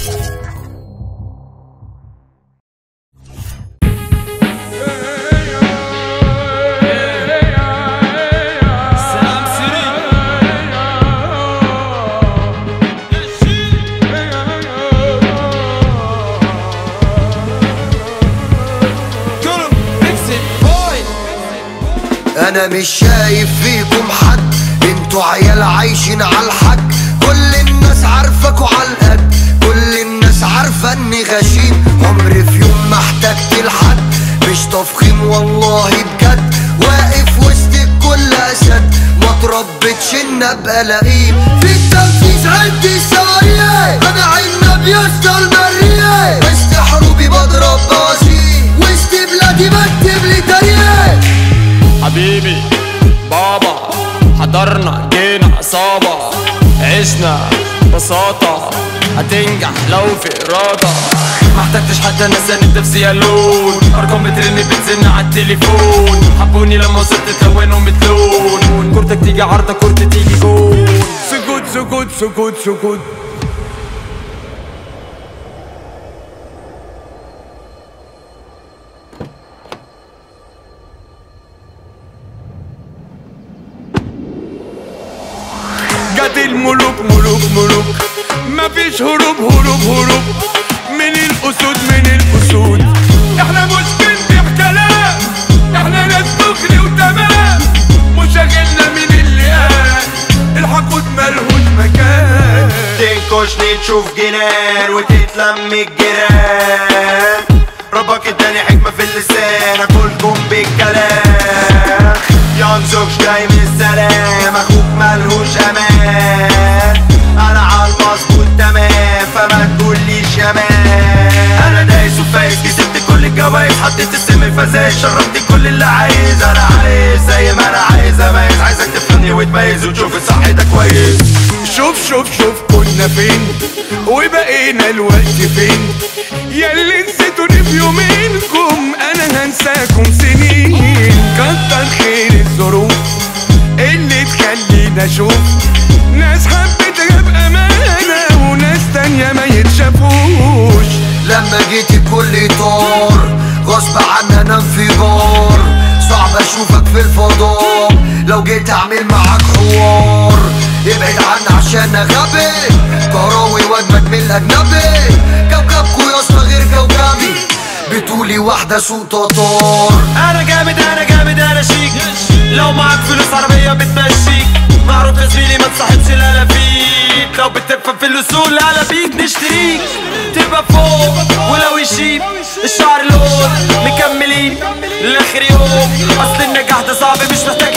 انا مش شايف فيكم حد، انتوا عيال عايشين عالحج. كل الناس عارفاكوا عالقد، كل الناس عارفة اني غشيم. عمري في يوم ما احتجت لحد، مش تفخيم والله بجد. واقف وسط الكل اسد، ما تربتش ان ابقى لئيم. في التنفيذ عندي سوايع، انا عنب يسطا المرية. وسط حروبي بضرب بازي، وسط بلادي بكتب لي تاريخ. حبيبي بابا حضرنا جينا عصابة، عشنا ببساطة هتنجح لو في إرادة. محتاجتش حتى ناس اند في سيالون، ارقام بترن بتزن عالتليفون. حبوني لما وصلت تلونوا متلون، كورتك تيجي عارضة كورتي تيجي جول. سكوت سكوت سكوت سكوت. جت الملوك ملوك ملوك، مفيش هروب هروب هروب من الاسود من الاسود. احنا مش بنبيع كلام، احنا ناس دغري وتمام. مشاغلنا من اللي قال الحقود ملهوش مكان. تنكشني تشوف جنان وتتلم الجيران. ربك اداني حكمة في اللسان، اكلكم بالكلام. ينزوكش جاي من السلام، اخوك ملهوش امان. انا عالمظبوط تمام، فما تقوليش يا مان. انا دايس وفايز، كسبت كل الجوايز. حطيت السم الفزايز، شربت كل اللي عايز. انا عايز زي ما انا عايز اميز، عايزك تفهمني وتميز وتشوف الصح ده كويس. شوف شوف شوف كنا فين وبقينا الوقت فين. ياللي نسيتوني في يومينكم انا هنساكم سنين. كتر خير الظروف اللي تخلينا اشوف ناس حبيتها بامانه، وناس تانيه ما يتشافوش. لما جيت الكل طار، غصب عني انا انفجار. صعب اشوفك في الفضاء، لو جيت اعمل معاك حوار. ابعد عني عشان غبي، كراوي واجمد من الاجنبي. كوكبكوا يا اسطى غير كوكبي، بتقولي واحدة سوق تطار. انا جامد انا جامد انا شيك، لو معاك فلوس عربية بتمشيك. معروف يا زميلي ما تصاحبش لا فيك، لو بتفهم في الاصول لا بيك نشتريك. تبقى فوق ولو يشيب الشعر لون، مكملين لاخر يوم. اصل النجاح ده صعب مش محتاج